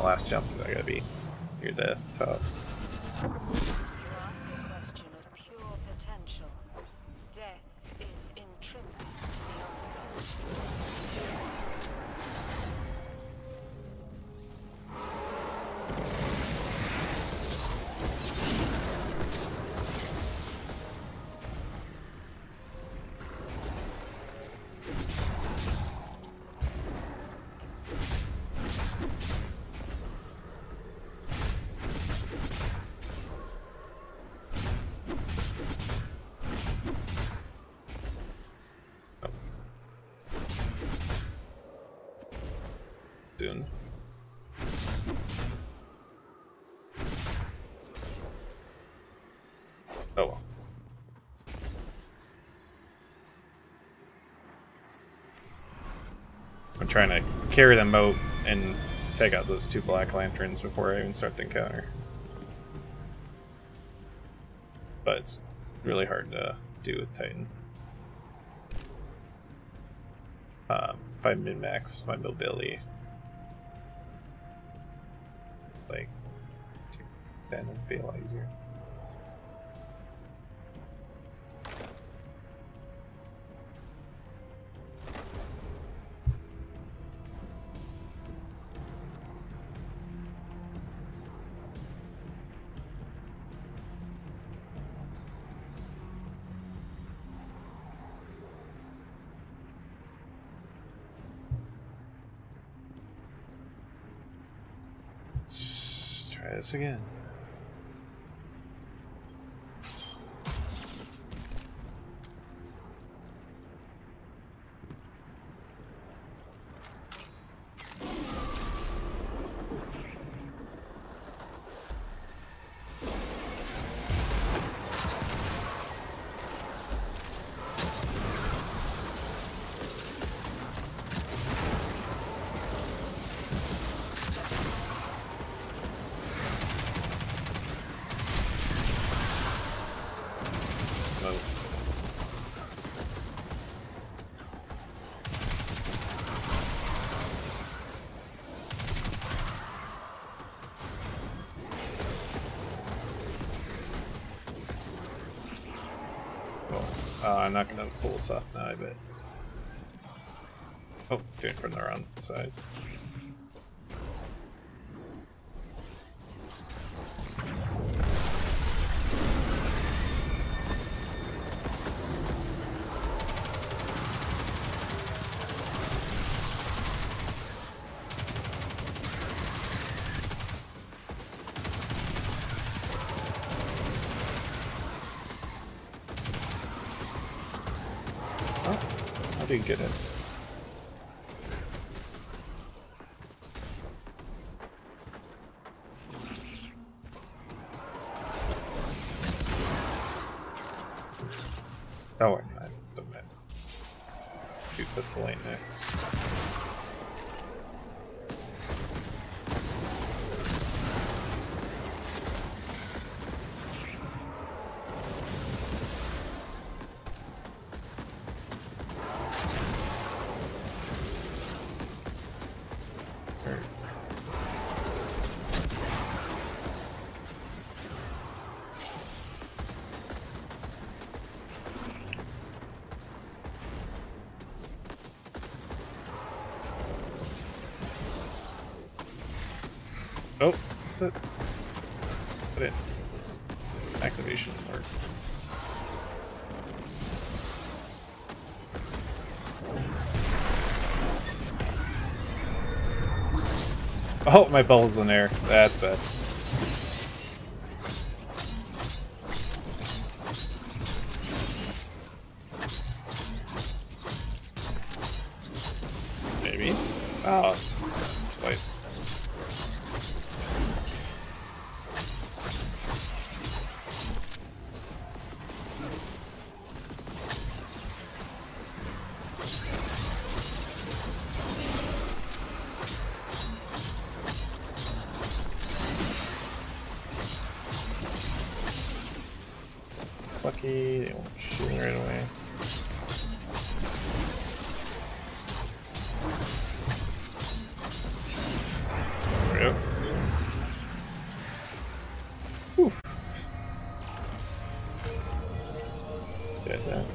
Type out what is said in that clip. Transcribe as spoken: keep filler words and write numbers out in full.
last jump, I gotta be near the top. You ask a question of pure potential. Death is intrinsic to the answer. Soon. Oh well. I'm trying to carry them out and take out those two black lanterns before I even start the encounter. But it's really hard to do with Titan. Um, if I min-max my mobility, like, then it'd be a lot easier. Let's try this again. Smoke. Well, uh, I'm not gonna pull this off now, I bet. Oh, doing it from the wrong side. Oh, how do you get it? Oh, wait, I don't know. Two sets of lane next. Oh, that, that it. Activation didn't work. Oh, my ball's in there. That's bad. Maybe. Oh, swipe. Lucky, they won't shoot me right away. There we go. Did that.